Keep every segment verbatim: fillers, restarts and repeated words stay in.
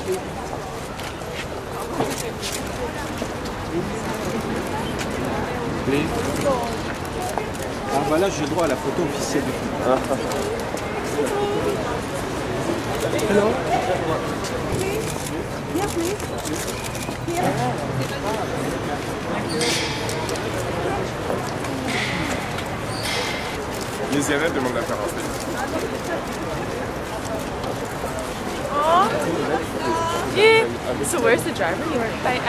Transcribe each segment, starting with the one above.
Please. Ah bah là j'ai le droit à la photo officielle du film. Ah. Hello. Yeah, please. Les I N F demandent la faire rentrer. Oh. Yeah. So where's the driver? You were by.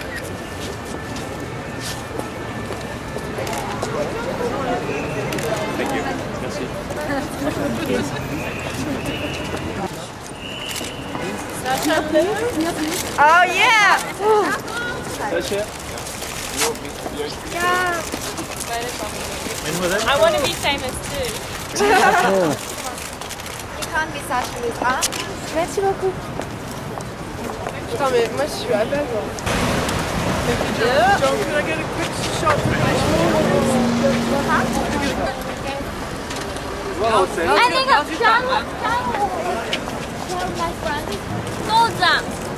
Thank you. Merci. Sasha, oh yeah! Sasha. Yeah. I want to be famous too. You can't be such with us. Merci beaucoup. Putain mais moi je suis à base. Yeah. Can I get a quick shot? I think I'm done. My friend. 豆子。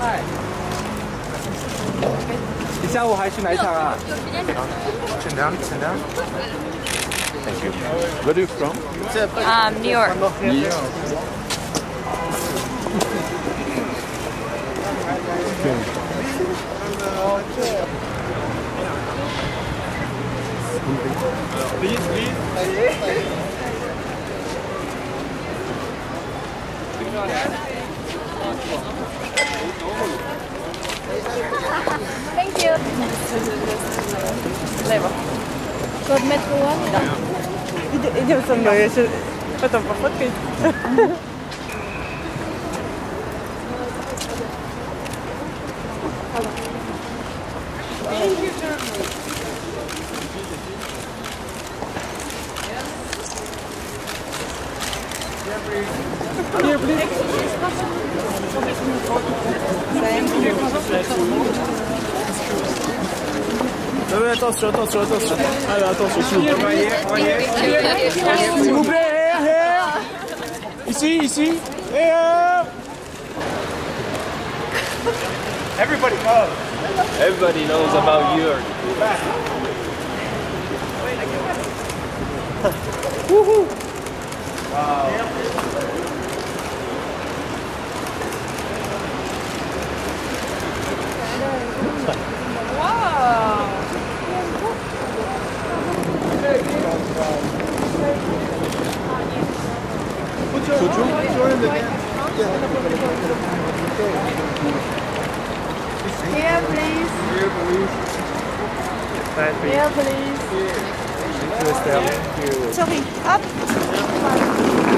你下午还去哪一场啊？ Chin down, chin down. Thank you. Where are you from? Um, New York. New York. Please, please. Thank you. Levo. Kod metro one? Da. Idem sa mnou, ešte potom pofotkať. Here, please. Oui, attention, attention, attention. Allez, attention, s'il vous plaît. Voyez, voyez. S'il vous plaît, here, here. Ici, ici. Here. Everybody knows. Everybody knows about you. Woohoo. Wow. Put your Put your Join the dance. Here, please. Here, please. Here, please. Thank you, Estelle. Thank you. Sorry. Up.